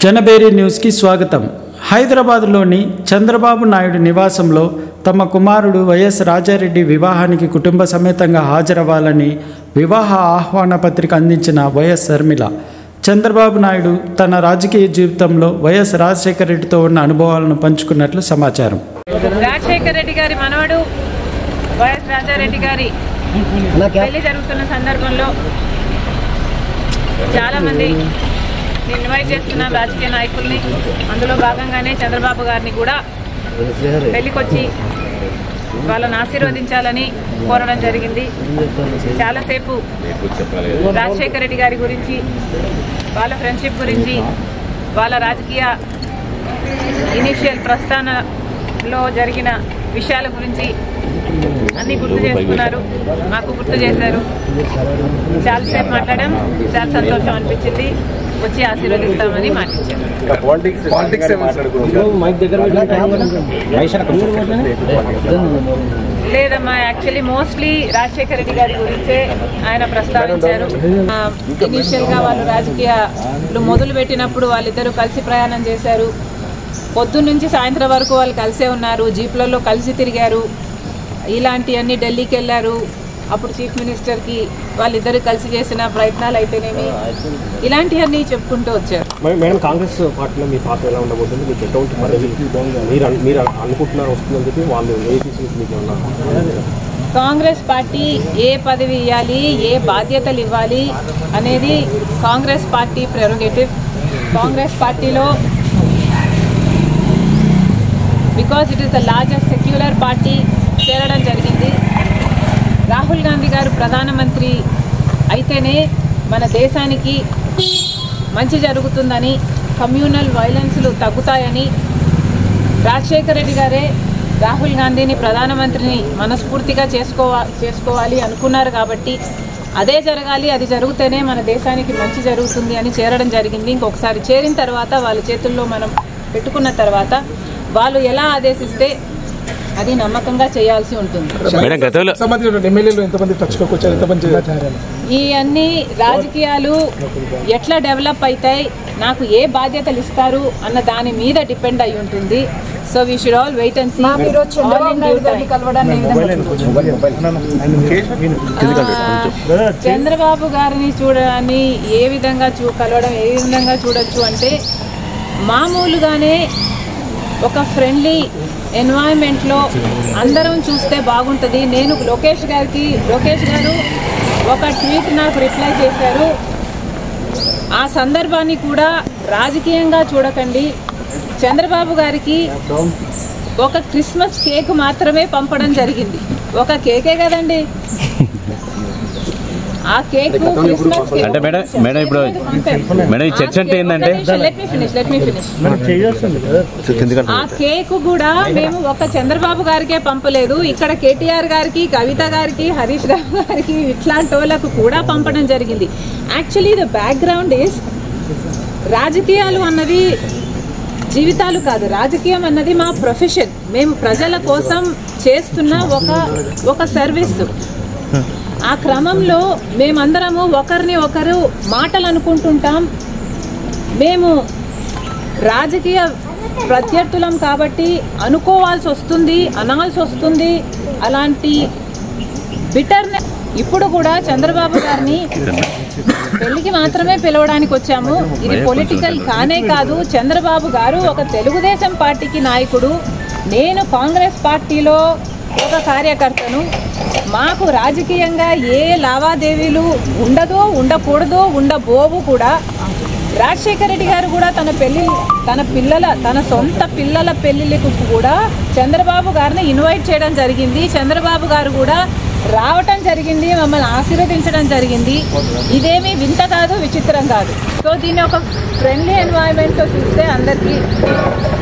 జనబేరి న్యూస్కి స్వాగతం. హైదరాబాద్లోని చంద్రబాబు నాయుడు నివాసంలో తమ కుమారుడు వైఎస్ రాజారెడ్డి వివాహానికి కుటుంబ సమేతంగా హాజరవ్వాలని వివాహ ఆహ్వాన పత్రిక అందించిన వైఎస్ షర్మిల, చంద్రబాబు నాయుడు తన రాజకీయ జీవితంలో వైఎస్ రాజశేఖర రెడ్డితో ఉన్న అనుభవాలను పంచుకున్నట్లు సమాచారం. రాజశేఖర రెడ్డి గారి మనవడు వైఎస్ రాజారెడ్డి గారి పెళ్లి జరుగుతున్న సందర్భంలో చాలామంది ఇన్వైట్ చేస్తున్న రాజకీయ నాయకుల్ని, అందులో భాగంగానే చంద్రబాబు గారిని కూడా పెళ్లికొచ్చి వాళ్ళని ఆశీర్వదించాలని కోరడం జరిగింది. చాలాసేపు రాజశేఖర రెడ్డి గారి గురించి, వాళ్ళ ఫ్రెండ్షిప్ గురించి, వాళ్ళ రాజకీయ ఇనిషియల్ ప్రస్థానంలో జరిగిన విషయాల గురించి అన్నీ గుర్తు చేసుకున్నారు, మాకు గుర్తు చేశారు. చాలాసేపు మాట్లాడాం, చాలా సంతోషం అనిపించింది. వచ్చి ఆశీర్వదిస్తామని మాటిచ్చారు. లేదమ్మా, యాక్చువల్లీ మోస్ట్లీ రాజశేఖర రెడ్డి గారి గురించే ఆయన ప్రస్తావించారు. ఇనీషియల్గా వాళ్ళు రాజకీయాలు మొదలు పెట్టినప్పుడు వాళ్ళిద్దరూ కలిసి ప్రయాణం చేశారు. పొద్దున్నుంచి సాయంత్రం వరకు వాళ్ళు కలిసే ఉన్నారు, జీప్లలో కలిసి తిరిగారు. ఇలాంటివన్నీ ఢిల్లీకి వెళ్ళారు. అప్పుడు చీఫ్ మినిస్టర్కి వాళ్ళిద్దరు కలిసి చేసిన ప్రయత్నాలు అయితేనేమి, ఇలాంటివన్నీ చెప్పుకుంటూ వచ్చారు. మేడం, కాంగ్రెస్ పార్టీలో మీ పాత్ర ఎలా ఉండబోతుంది? మీకు ఎటువంటి పదవి మీరు అనుకుంటున్నారు వస్తుందని చెప్పి వాళ్ళు కాంగ్రెస్ పార్టీ ఏ పదవి ఇవ్వాలి, ఏ బాధ్యతలు ఇవ్వాలి అనేది కాంగ్రెస్ పార్టీ ప్రెరోగేటివ్. కాంగ్రెస్ పార్టీలో because it is the largest secular party చేరడం జరిగింది. రాహుల్ గాంధీ గారు ప్రధానమంత్రి అయితేనే మన దేశానికి మంచి జరుగుతుందని, కమ్యూనల్ వైలెన్స్లు తగ్గుతాయని రాజశేఖర రెడ్డి గారే రాహుల్ గాంధీని ప్రధానమంత్రిని మనస్ఫూర్తిగా చేసుకోవాలి అనుకున్నారు. కాబట్టి అదే జరగాలి, అది జరిగితేనే మన దేశానికి మంచి జరుగుతుంది అని చేరడం జరిగింది. ఇంకొకసారి చేరిన తర్వాత వాళ్ళ చేతుల్లో మనం పెట్టుకున్న తర్వాత వాళ్ళు ఎలా ఆదేశిస్తే అది నమ్మకంగా చేయాల్సి ఉంటుంది. ఈ అన్ని రాజకీయాలు ఎట్లా డెవలప్ అవుతాయి, నాకు ఏ బాధ్యతలు ఇస్తారు అన్న దాని మీద డిపెండ్ అయి ఉంటుంది. So we should all wait and see. Chandrababu గారిని చూడడాన్ని ఏ విధంగా కలవడం ఏ విధంగా చూడొచ్చు అంటే, మామూలుగానే ఒక ఫ్రెండ్లీ ఎన్వైరన్మెంట్లో అందరం చూస్తే బాగుంటుంది. నేను లోకేష్ గారు ఒక ట్వీట్ నాకు రిప్లై చేశారు. ఆ సందర్భాన్ని కూడా రాజకీయంగా చూడకండి. చంద్రబాబు గారికి ఒక క్రిస్మస్ కేక్ మాత్రమే పంపడం జరిగింది. ఒక కేకే కదండి, ఆ కేక్ క్రిస్మస్ కేక్. అంటే మేడం ఇప్పుడు ఈ చర్చ అంటే ఏంటంటే, లెట్ మీ ఫినిష్. ఆ కేక్ కూడా మేము ఒక చంద్రబాబు గారికే పంపలేదు, ఇక్కడ కేటీఆర్ గారికి, కవిత గారికి, హరీష్ రావు గారికి, ఇట్లాంటి వాళ్ళకు కూడా పంపడం జరిగింది. యాక్చువల్లీ ద బ్యాక్గ్రౌండ్ ఈస్, రాజకీయాలు అన్నది జీవితాలు కాదు, రాజకీయం అన్నది మా ప్రొఫెషన్. మేము ప్రజల కోసం చేస్తున్న ఒక సర్వీస్. ఆ క్రమంలో మేమందరము ఒకరిని ఒకరు మాటలు అనుకుంటుంటాం. మేము రాజకీయ ప్రత్యర్థులం కాబట్టి అనుకోవాల్సి వస్తుంది, అనాల్సి వస్తుంది. అలాంటి బిటర్నెస్ ఇప్పుడు కూడా చంద్రబాబు గారిని పెళ్లికి మాత్రమే పిలవడానికి వచ్చాము. ఇది పొలిటికల్ కానే కాదు. చంద్రబాబు గారు ఒక తెలుగుదేశం పార్టీకి నాయకుడు, నేను కాంగ్రెస్ పార్టీలో ఒక కార్యకర్తను. మాకు రాజకీయంగా ఏ లావాదేవీలు ఉండదో, ఉండకూడదో, ఉండబోవు కూడా. రాజశేఖర రెడ్డి గారు కూడా తన సొంత పిల్లల పెళ్లిళ్ళకు కూడా చంద్రబాబు గారిని ఇన్వైట్ చేయడం జరిగింది. చంద్రబాబు గారు కూడా రావటం జరిగింది, మమ్మల్ని ఆశీర్వదించడం జరిగింది. ఇదేమీ వింత కాదు, విచిత్రం కాదు. సో దీన్ని ఒక ఫ్రెండ్లీ ఎన్వైరన్మెంట్తో చూస్తే అందరికీ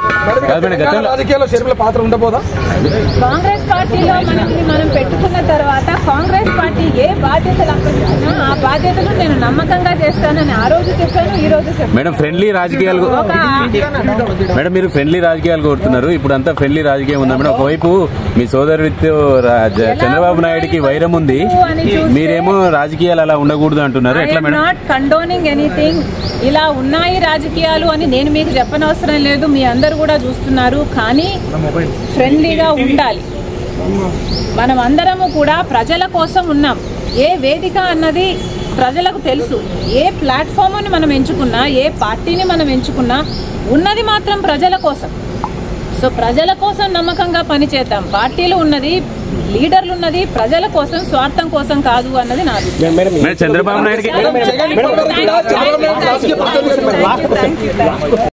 రాజకీయాల్లో షర్మిల పాత్ర ఉండబోదా? కాంగ్రెస్ పార్టీలో మనం పెట్టుకున్న తర్వాత కాంగ్రెస్ పార్టీ ఏ బాధ్యతలు అప్పగించినా ఆ బాధ్యతలు నేను నమ్మకంగా చేస్తానని ఆ రోజు చెప్పాను, ఈ రోజు చెప్పాను. మేడం ఫ్రెండ్లీ రాజకీయాలు మేడం మీరు ఫ్రెండ్లీ రాజకీయాలు కోరుతున్నారు, ఇప్పుడు అంతా ఫ్రెండ్లీ రాజకీయం ఉందా మేడం? ఒకవైపు మీ సోదరుడితో చంద్రబాబు నాయుడుకి వైరం ఉంది, మీరేమో రాజకీయాలు అలా ఉండకూడదు అంటున్నారు, ఎట్లా మేడం? Not condoning anything. ఇలా ఉన్నాయి రాజకీయాలు అని నేను మీకు చెప్పనవసరం లేదు, మీ అందరు కూడా చూస్తున్నారు. కానీ ఫ్రెండ్లీగా ఉండాలి. మనం అందరము కూడా ప్రజల కోసం ఉన్నాం. ఏ వేదిక అన్నది ప్రజలకు తెలుసు. ఏ ప్లాట్ఫామ్ని మనం ఎంచుకున్నా, ఏ పార్టీని మనం ఎంచుకున్నా ఉన్నది మాత్రం ప్రజల కోసం. సో ప్రజల కోసం నమ్మకంగా పనిచేద్దాం. పార్టీలు ఉన్నది, లీడర్లు ఉన్నది ప్రజల కోసం, స్వార్థం కోసం కాదు అన్నది నా చంద్రబాబు నాయుడుకి